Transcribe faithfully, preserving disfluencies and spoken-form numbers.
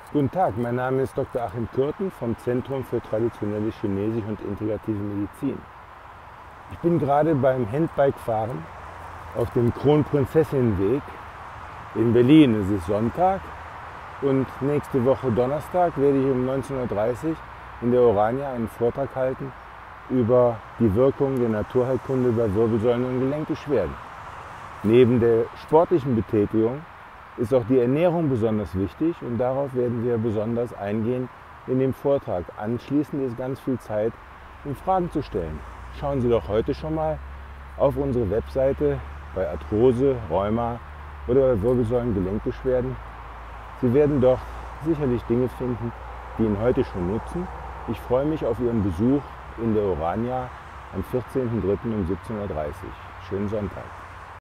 Guten Tag, mein Name ist Doktor Achim Kürten vom Zentrum für traditionelle Chinesische und integrative Medizin. Ich bin gerade beim Handbike-Fahren auf dem Kronprinzessinnenweg in Berlin. Es ist Sonntag und nächste Woche Donnerstag werde ich um neunzehn Uhr dreißig in der Orania einen Vortrag halten über die Wirkung der Naturheilkunde bei Wirbelsäulen- und Gelenkbeschwerden. Neben der sportlichen Betätigung ist auch die Ernährung besonders wichtig und darauf werden wir besonders eingehen in dem Vortrag. Anschließend ist ganz viel Zeit, um Fragen zu stellen. Schauen Sie doch heute schon mal auf unsere Webseite bei Arthrose, Rheuma oder bei Wirbelsäulen- und Gelenkbeschwerden. Sie werden dort sicherlich Dinge finden, die Ihnen heute schon nutzen. Ich freue mich auf Ihren Besuch in der Orania am vierzehnten dritten um siebzehn Uhr dreißig. Schönen Sonntag.